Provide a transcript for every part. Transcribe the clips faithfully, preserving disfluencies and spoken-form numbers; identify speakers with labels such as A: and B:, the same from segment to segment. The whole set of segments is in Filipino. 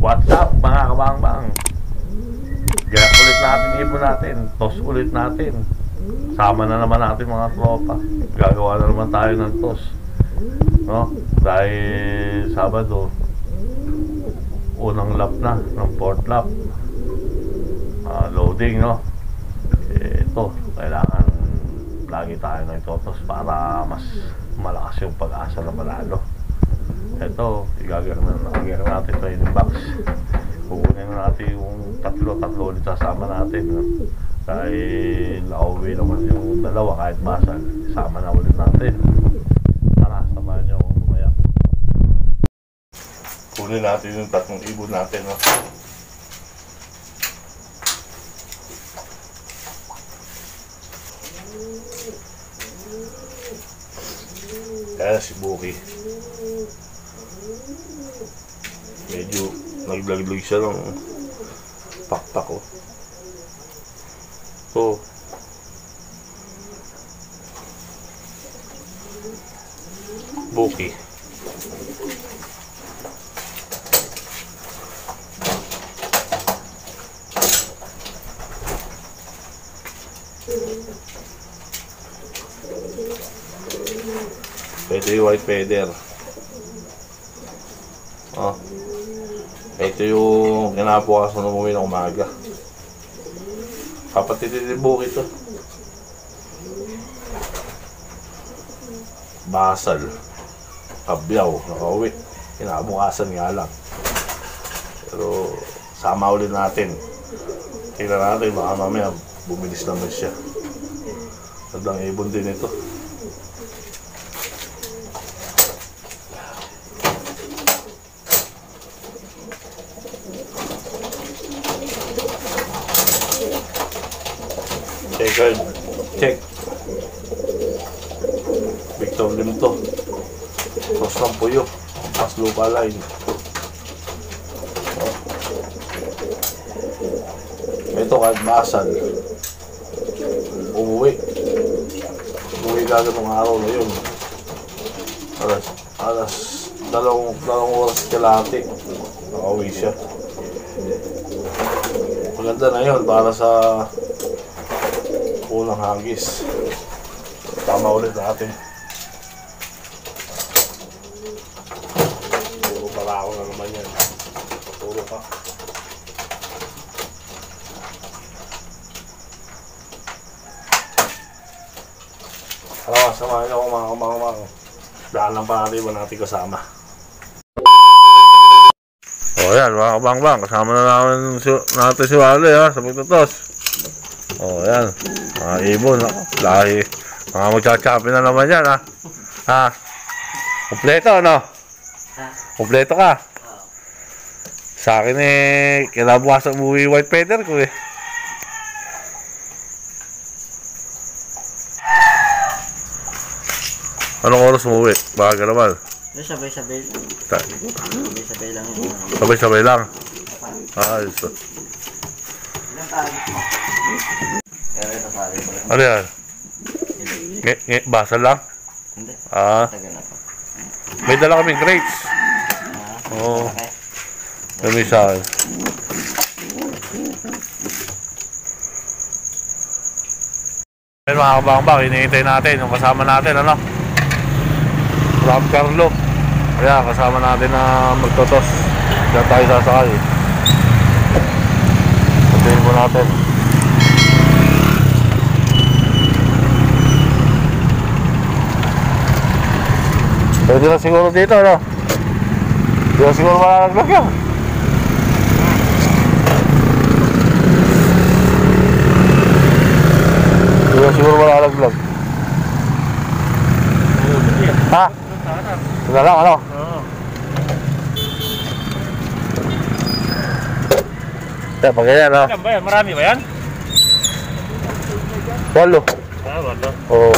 A: What's up mga kabangbang? Ganap ulit natin, ibon natin, toss ulit natin. Sama na naman natin mga tropa. Gagawa na naman tayo ng toss, no? Dahil Sabado, unang lap na ng fourth lap, uh, loading, no? Eh, ito, kailangan lagi tayo ng totos para mas malakas yung pag-asa na manalo. Ito, igagawin na natin training box. Kukunin na natin yung tatlo, tatlo ulit sasama natin, no? Dahil nauwi naman yung dalawa kahit basal. Sama na ulit natin. Tara, samahan nyo akong lumaya. Kunin natin yung tatlong ibon natin, no? Kaya si Buki medyo naglaglag siya ng pakpak, oh. So Buki pwede yung white feather. Oh, ito yung kinabukasan ng umuwi ng umaga. Kapatid ni Buki ito. Basal, kabyaw, nakauwi. Kinabukasan nga lang. Pero sama ulit natin. Tingnan natin, baka mamaya bumilis naman siya. Nagdang ibon din ito. Check, check. Victor Lim to. Cross ng puyo. Pas lupa line. Ito kahit basal. Umuwi. Umuwi kagad ng araw na yun. Alas, alas, dalawang, dalawang oras kalahati. Nakauwi siya. Maganda na yun para sa unang hagis. Tama ulit natin. Puro barako na naman yan. Puro pa. Tara, samahan ako mga kumang-kumang. Daan lang pa natin, iba natin kasama. O yan, mga kabang-bang, kasama na namin si, natin si Wally, ha, sa pagtutos. O yan, mga ibon, lahi. Mga magchachapi na naman yan, ha. Ha? Kompleto, no? Kompleto ka? Sa akin eh, kinabukas ang umuwi white feather ko eh. Anong oras umuwi? Baga naman.
B: Sabay-sabay lang. Sabay-sabay lang yun.
A: Sabay-sabay lang? Ah, ayos.
B: Ilang tarik mo?
A: Ano yan? Nge, nge, basal lang?
B: Hindi.
A: Ah. May dala kaming crates. Oo. May isa. Ayun mga kabang-bang, hinihintay natin yung kasama natin, ano? Rob Carlo. Kaya kasama natin na magtotos. Diyan tayo sasakay. Sabihin po natin. Pwede na siguro dito, no? Hindi na siguro malalaglag yan. Hindi na siguro malalaglag. Ha? Wala lang, ano? Oo. Kaya pag ganyan, no?
C: Ilan ba yan? Marami ba yan?
A: Walo.
C: Ah, walo.
A: Oo.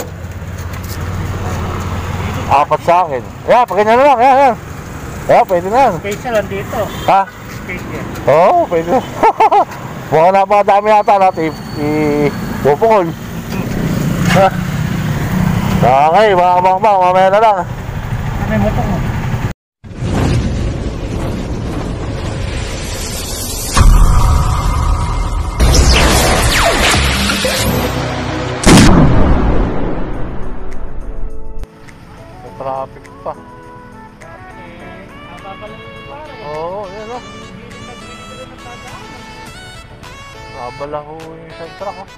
A: Apat sa akin. Kaya, pag ganyan na lang, yan, yan. Kaya, pwede na yan.
C: Space na lang dito.
A: Ha?
C: Space yan.
A: Oo, pwede na. Mukhang napadami yata natin i-pupukol. Ha? Okay, mga kabang-bang, mamaya na lang.
C: Ano yung motor mo?
A: Nabala ko yung isang truck, oh.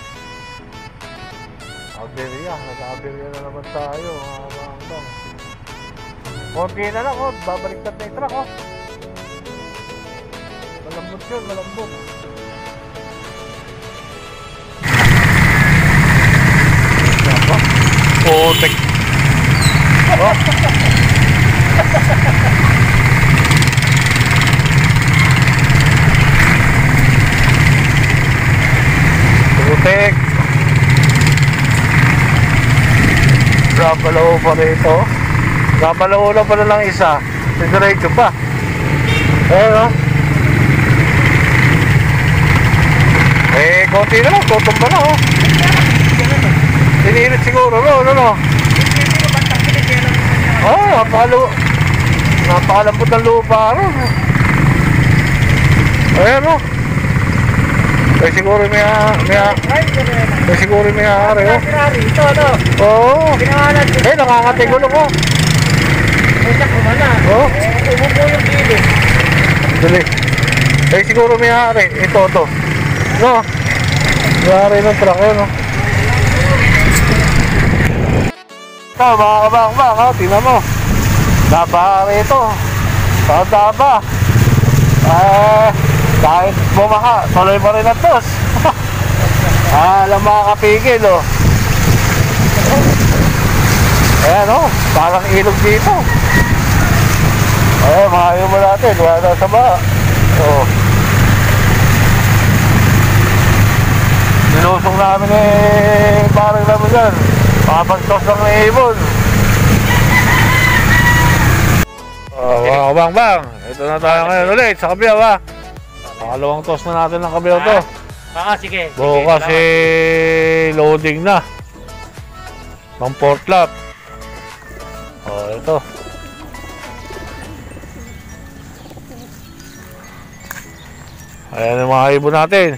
A: Aberya, nag-aberya na naman tayo, mga bang. Konti na lang, oh. Babaliktad na yung truck, oh. Malambot yun, malambot. Putik. Oh. Putik. Gabalaw pa rito. Gabalaw na pala lang isa. Diretso pa. Ayan, oh. Eh, konti na lang. Tutumba na, oh. Sinilit siguro, no, no, no. Oh, napakalo. Napakalambot ng lupa, no. Ayan, no. Eh, siguro may, may, eh, siguro may ari, oh.
B: Ito, ano?
A: Oo. Eh, nakakatigulo ko. Oh.
B: Umupo yung gilid.
A: Dali. Eh, siguro may ari. Ito, ito. No. May ari ng truck, eh, no. Ito, mga kabang-bang, ha, tingnan mo. Napahari ito. Saan ba? Ah, kahit bumaka, tuloy pa rin ang tos. Ah, alam makakapigil, oh. Ayan, oh, parang ilog dito. Ayan, makayo mo natin, wala na sa ba. Oh. Nilusong namin eh, parang naman yan. Makapagtos ng ibon. Oh, wow, bang bang. Ito na tayo ngayon ulit sa kabiyaw, ha. Pakalawang toss na natin ng kabiyaw to.
C: Ah, sige.
A: Bukas eh, loading na. Ng port lap. Oh, ito. Ayan yung mga ibon natin.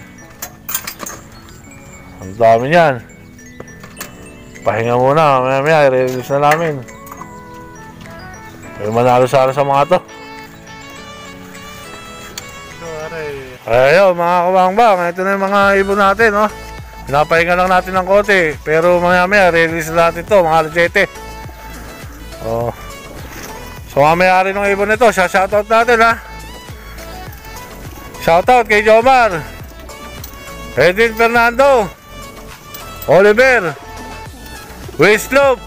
A: Ang dami niyan. Pahinga muna, maya maya, i-release na namin. May manalo sana sa mga to. Ayun, mga kabang-bang, ito na yung mga ibon natin, oh. Pinapahinga lang natin ng konti, pero maya maya, release na natin to, mga alas-siyete. Oh. So, mga may-ari ng ibon nito, shoutout natin, ha. Shoutout kay Jomar, Edwin Fernando, Oliver, Westlope,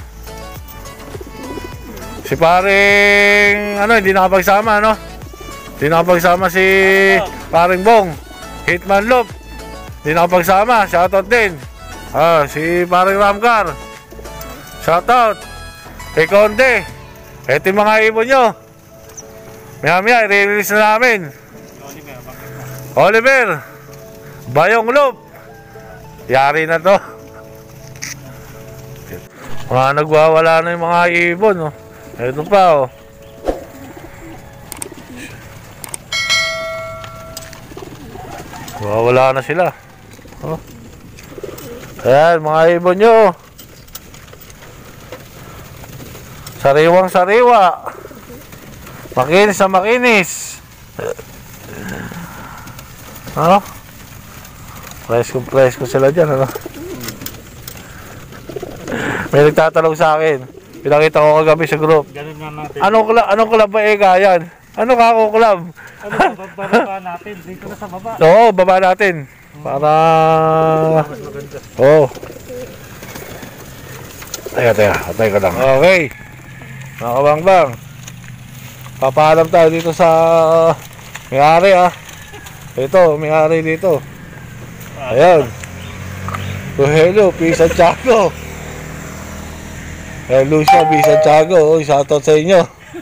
A: si paring ano, hindi nakapagsama, no? Hindi nakapagsama si paring Bong, Hitman Loop, hindi nakapagsama, shoutout din. Ah, si paring Ramcar, shoutout. Kay Conde, eto yung mga ibon nyo. Maya maya, i-release na namin. Oliver, Bayong Loop, yari na to. Mga nagwawala na yung mga ibon, oh. Ito pa, oh. Wala na sila. Oh. Ayan, mga ibon nyo. Sariwang sariwa. Makinis na makinis. Ano? Presko presko sila dyan, ano? May nagtatanong sa akin. Pinakita ko kagabi sa group.
C: Ganun nga natin.
A: Anong club, anong club ba eka yan? Ano ka ako club?
C: Ano ba, bababa natin? Dito na sa baba.
A: Oo, baba natin. Para... Oo. Teka, teka. Atay ko lang. Okay. Mga kabang-bang. Papaalam tayo dito sa may-ari, ah. Ito, may-ari dito. Ayan. So, hello, P. Santiago. Hello siya, P. Santiago. Oh, shoutout sa inyo.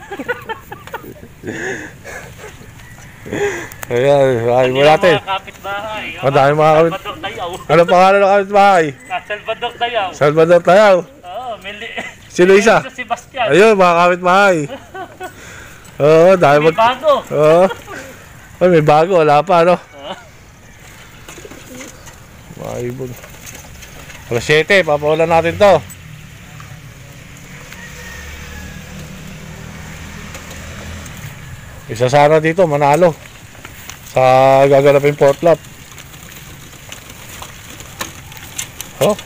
A: Ayan, ay mo natin.
C: Mga kapitbahay.
A: Madami mga kapit.
C: Salvador Dayaw.
A: Ano pangalan ng kapitbahay?
C: Salvador Dayaw.
A: Salvador Dayaw.
C: Oo, Mili.
A: Si Luisa.
C: Si Sebastian.
A: Ayun, mga kapitbahay. Oo, dahil
C: May
A: mag...
C: bago.
A: Oo. Ay, may bago. Wala pa, no? Mga ibon. alas siyete, papawalan natin to. Isa sana dito, manalo. Sa gaganapin port lap. Oh.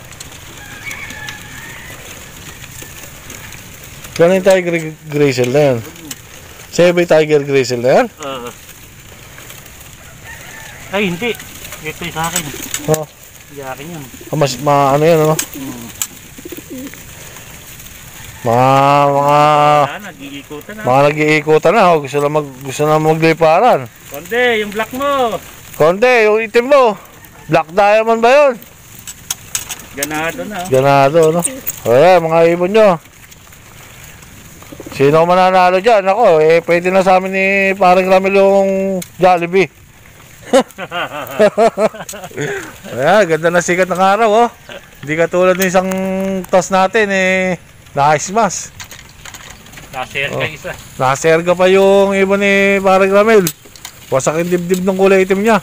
A: Gano'n yung tiger grizzle na yan? Sa'yo ba yung tiger grizzle na yan?
C: Uh, ay, hindi. Ito yung sa akin.
A: Oh.
C: Hindi akin yun.
A: Ah, mas, ma, ano yan, ano?
C: Hmm.
A: Mga, mga,
C: Wala, nag-iikutan na.
A: mga nag-iikutan na. Oh. Gusto na, mag, gusto na magliparan.
C: Konde, yung black mo.
A: Konti, yung itim mo. Black diamond ba yun?
C: Ganado na.
A: Ganado, no? Ayan, mga ibon nyo. Sino mananalo dyan? Ako, eh, pwede na sa amin ni parang Ramil yung Jollibee. Ayan, ganda na sikat ng araw, oh. Hindi katulad ng isang toss natin, eh, naka-smash.
C: Nashare
A: Oh.
C: ka isa.
A: Naserga pa yung ibon ni parang Ramil. Wasak yung dibdib ng kulay itim niya.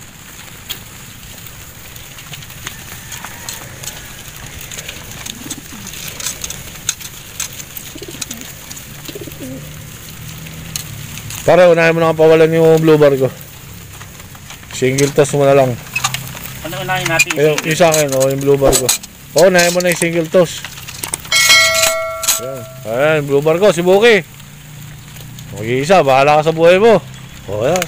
A: Para unahin mo na pawalan yung blue bar ko. Single toss mo na lang.
C: Ano unahin natin?
A: Ayun, yung sa akin, oh, yung blue bar ko. Oo, unahin mo na yung single toss. Ayan, ayan, blue bar ko, si Buki. Mag-iisa, bahala ka sa buhay mo. O, ayan.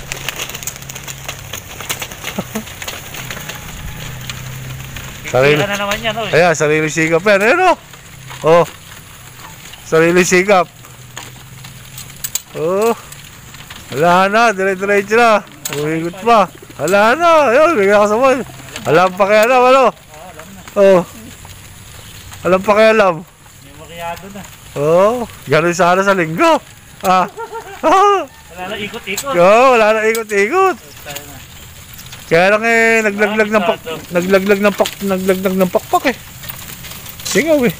A: Sarili.
C: Sarili na naman yan, oh.
A: Ayan, sarili sikap yan. Ayan, o. Oh. Sarili sikap. Oh. Wala na, dire-diretso na. Umigot pa. Wala na, ayun, bigyan ka sa buhay. Alam pa kaya alam, ano? Oh. Alam pa kaya alam.
C: May makiado na.
A: Oh, ganun sana sa linggo. Ah. Ah.
C: Wala na, ikot-ikot.
A: Yo, wala na ikot-ikot. Kaya lang eh naglaglag ng pak, naglaglag ng pak, naglaglag ng pakpak eh. Singaw eh.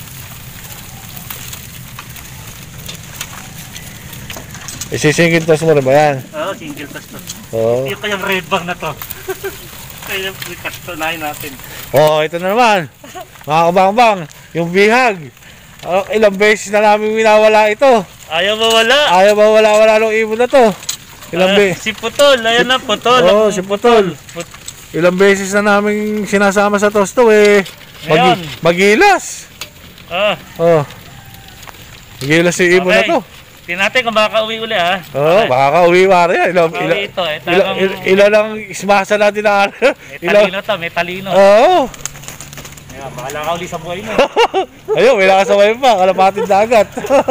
A: Isisingit tas mo na ba yan?
C: Oo, single touch to.
A: Oo.
C: Ito yung red bag na to. Ito yung cut to nahin natin.
A: Oh, ito na naman. Mga kabang-bang, yung bihag. Oh, ilang beses na namin winawala ito.
C: Ayaw mawala.
A: Ayaw ba wala-wala nung ibon na to? Ilang
C: Ah,
A: beses.
C: si Putol, ayan na Putol.
A: Oo, si Putol.
C: Put-
A: Ilang beses na namin sinasama sa tosto eh.
C: Ngayon.
A: Magi- magilas.
C: Ah,
A: Oh. Magilas si ibon na
C: okay.
A: to.
C: Tingnan natin kung makaka-uwi uli ha.
A: Oh, baka ka-uwi pare. Ilang,
C: Makaka-uwi
A: ilang,
C: ito eh.
A: ilang,
C: Talagang
A: ilang, ilang lang ismasa natin na ano.
C: may talino to, may talino.
A: Oo.
C: Ayan, bahala ka uli sa buhay mo.
A: Ayun, may nakasabay pa. Kalapatin dagat.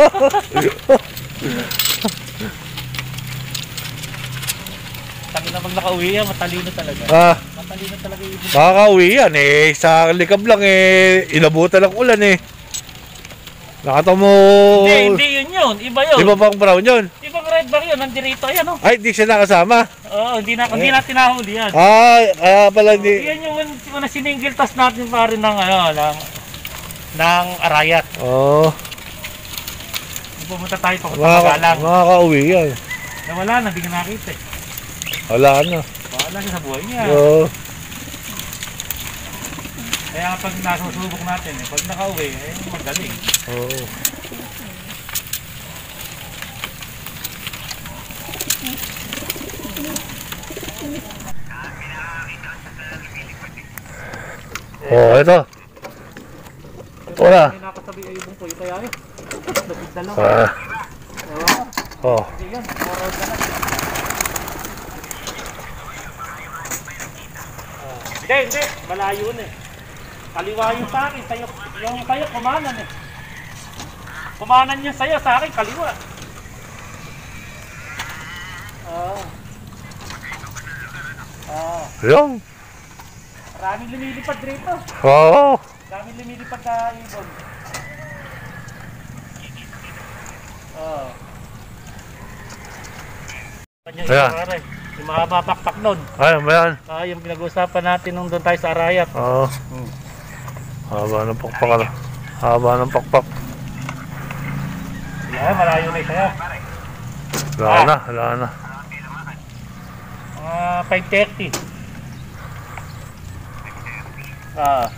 C: Sabi na pag nakauwi yan, matalino talaga.
A: ah,
C: Matalino talaga yung ibon.
A: makaka-uwi yan eh. Sa likab lang eh. Inabutan ng ulan eh. Nakatamo.
C: Hindi, hindi yun yun. Iba yun.
A: Di ba pang brown yun?
C: Ibang red bar yun, nandirito yan oh.
A: Ay, di siya nakasama.
C: Oo, hindi na, hindi natin nahuli yan.
A: Ay, kaya pala di.
C: Yan yung una siningil tas natin pa rin ng ano, ng, ng arayat.
A: Oo. Oh,
C: Pumunta tayo pa kung
A: makaka,
C: tagalang.
A: makaka-uwi yan.
C: Na wala na, hindi ka nakita eh.
A: Wala na.
C: Bahala siya sa buhay niya.
A: Oo.
C: Kaya pag nasusubok natin eh, pag nakauwi, eh magaling.
A: Oo. Oh, ito. Wala.
C: May nakasabi ay ibong ko, yung kaya yun. Lapit dalawa.
A: Ah.
C: Oo.
A: Oh.
C: Hindi yan, moral ka na. Ah, Hindi, hindi. Malayo na eh. Kaliwa yung sa akin, tayo, yung tayo kumanan eh. Kumanan niya sa'yo, sa akin kaliwa. Oo. Oo.
A: Yung.
C: Maraming lumilipad rito.
A: Oo.
C: Maraming lumilipad na ibon. Oo. Kanya
A: Ayan.
C: yung pare, yung mahaba pakpak nun.
A: Ayun ba yan?
C: Ah, yung pinag-uusapan natin nung doon tayo sa Arayat.
A: Oo.
C: Hmm.
A: Haba ng pakpak. Ano? Haba ng pakpak.
C: Wala, malayo na isa.
A: Wala
C: Ah.
A: na, wala na.
C: Mga five thirty. Ah.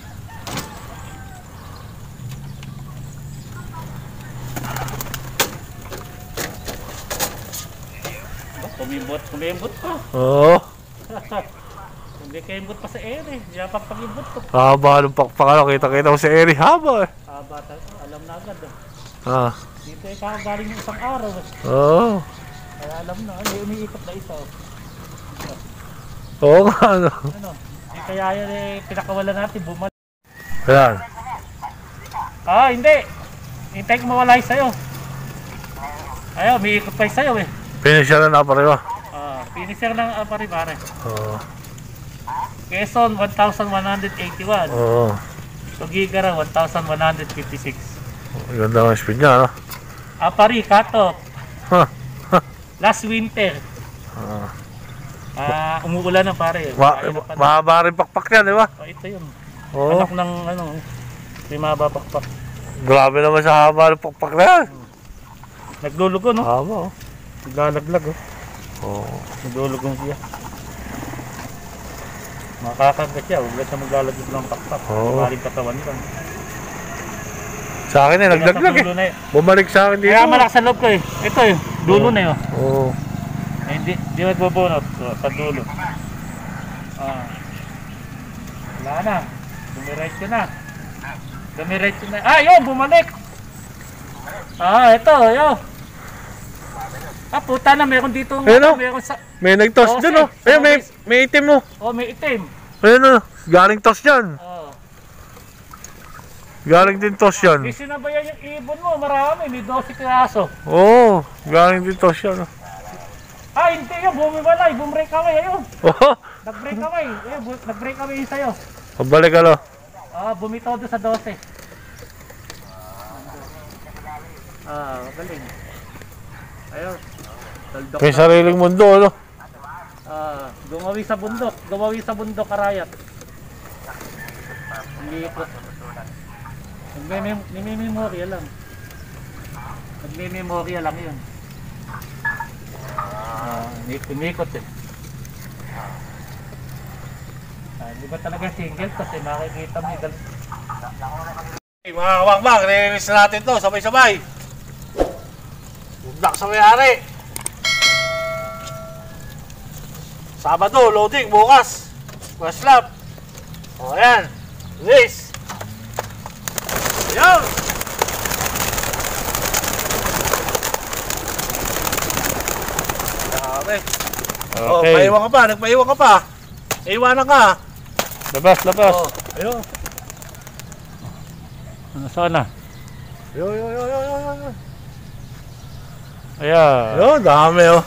C: Kumibot, kumibot pa.
A: Oo.
C: Hindi kaimbot pa sa ere. Hindi na pagpagimbot ko.
A: Haba ng pakpak. Kita-kita ko si Eri. Haba eh.
C: Haba tayo. Alam na agad eh.
A: Ah.
C: Dito eh kakagaling yung isang araw eh.
A: Oo.
C: Kaya alam na. Ano yung umiikot na isa oh.
A: Oo nga ano.
C: Ano? Eh, kaya yan eh pinakawalan natin. Bumalik.
A: Ayan.
C: Ah hindi. Hintay ko mawala yung sayo. Ayaw, umiikot pa yung sayo eh.
A: Finisher na na pareho.
C: Ah, finisher ng uh, pare-pare.
A: Oo.
C: Quezon one thousand one hundred eighty-one.
A: Oo.
C: Tugigara one thousand one hundred fifty-six.
A: Ganda ng speed niya, no?
C: Apari, Kato.
A: Huh.
C: Last winter.
A: Ah.
C: Ah, umuulan na pare.
A: Ma
C: Kaya na pala.
A: mahaba rin pakpak yan, di ba?
C: Oh, ito yun.
A: Oo.
C: Anak ng ano, may mababakpak.
A: Grabe naman sa haba ng pakpak na yan.
C: Naglulugo, no?
A: Haba, oh.
C: Naglalaglag, oh.
A: Oo.
C: Naglulugong siya. Makakagat siya, huwag na maglalaglag ng pakpak.
A: Oo.
C: Maling katawan lang.
A: Sa akin eh, nagdaglag eh.
C: Na, eh.
A: Bumalik sa akin dito.
C: Kaya malakas sa loob ko eh. Ito eh, dulo na yun.
A: Oo.
C: Eh, hindi, hindi magbubunot. So, sa dulo. Ah. Wala na. Dumiretso na. Dumiretso na. Ah, yun, bumalik. Ah, ito, yun. Ah, puta na, meron dito.
A: Ayun, oh.
C: Meron sa...
A: May nag-toss
C: Oo,
A: dun,
C: sir.
A: oh. Ayun, may, may itim, oh.
C: Oh, may itim.
A: Ayun, oh. Galing toss yan.
C: Oh.
A: Galing din toss yan.
C: Eh, sinabayan yung ibon mo, marami. May twelve kaso.
A: Oo. Galing din toss yan, oh.
C: Ah, hindi yun. Bumibalay. Bumbreak away. Ayun.
A: Oo.
C: Nag-break away. Ayun, bu- nag-break away yung sa'yo.
A: Pabalik, ano.
C: Ah, bumitaw doon sa twelve. Ah, galing. Ayun. Taldok
A: May
C: na.
A: sariling mundo, ano.
C: Ah, gumawi sa bundok. Gumawi sa bundok, karayat. Hindi ito. Nagme-memorya lang. Nagme-memorya lang yun. Ah, umikot eh. Ah, di ba talaga single kasi makikita mo yung dal-
A: Hey, mga kabangbang, nilinis na natin to, sabay-sabay. Bugdak sa may-ari. Sabado, loading, bukas. West lap. O, ayan. Release. Ayan. Dami. Oh,
C: Okay.
A: paiwan ka pa, nagpaiwan ka pa. Iwanan ka.
C: Labas, labas.
A: Oh, ayun.
C: Ano, saan na?
A: Yo, yo, yo, yo, yo, yo.
C: Ayan.
A: Yo, dami oh.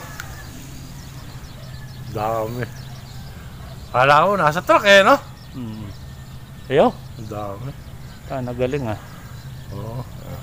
A: Dami. Kala ko nasa truck eh, no?
C: Hmm. Ayo.
A: Dami.
C: Ah, nagaling ah.
A: Oo.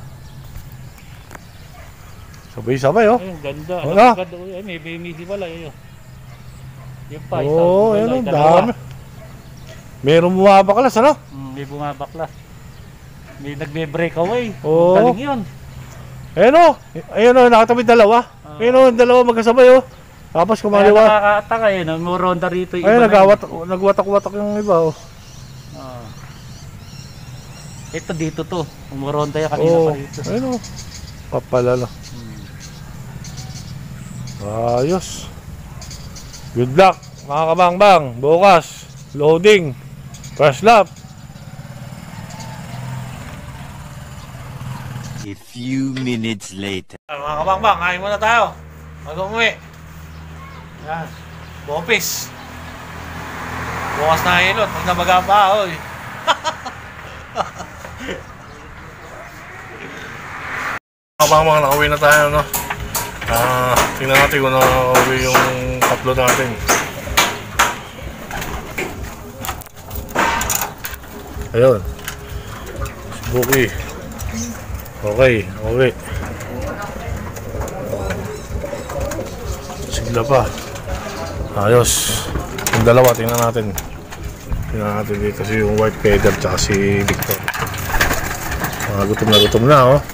A: Sabay-sabay oh.
C: Ayun, ganda.
A: Wala.
C: Ang ganda. Ay, may bimisi pala. Ayun. Yung pa, isa.
A: Oo,
C: Wala,
A: ayun oh,
C: dalawa.
A: dami. Meron bumabaklas, ano?
C: Hmm, may bumabaklas. May nagbe-breakaway.
A: Oo.
C: Galing yun.
A: Ayun oh. Ayun oh, nakatabi dalawa.
C: Ah.
A: Ayun oh, dalawa magkasabay oh. Tapos
C: Kaya
A: kumaliwa.
C: nakakataka eh. Nagmuronda rito yung
A: Ayun,
C: iba na yun.
A: nagwatak, nagwatak-watak yung iba oh.
C: Ah. Ito dito to. Umuronda yan kanina
A: Oo.
C: pa dito.
A: Ayun oh. Papalala.
C: Hmm.
A: Ayos. Good luck, mga kabangbang. Bukas, loading. First lap.
B: A few minutes later.
A: Mga kabangbang, kain muna tayo. Mag-umuwi. Yan. Bopis. Bukas na hilot. Huwag na mag-apahoy. Mga kabangbang, nakauwi na tayo, no? Ah, tingnan natin kung nakauwi yung tatlo natin. Ayun. Bookie. Okay, okay. Sigla pa. Ayos. Yung dalawa, tingnan natin. Tingnan natin dito si yung white feather tsaka si Victor. Mga gutom na gutom na, oh.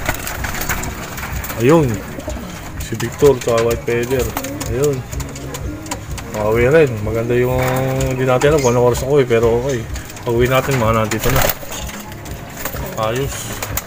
A: Ayun. Si Victor tsaka white feather. Ayun. Makauwi rin. Maganda yung hindi natin alam kung anong oras na uwi, pero okay. Pag-uwi natin, mga nandito na. Ayos.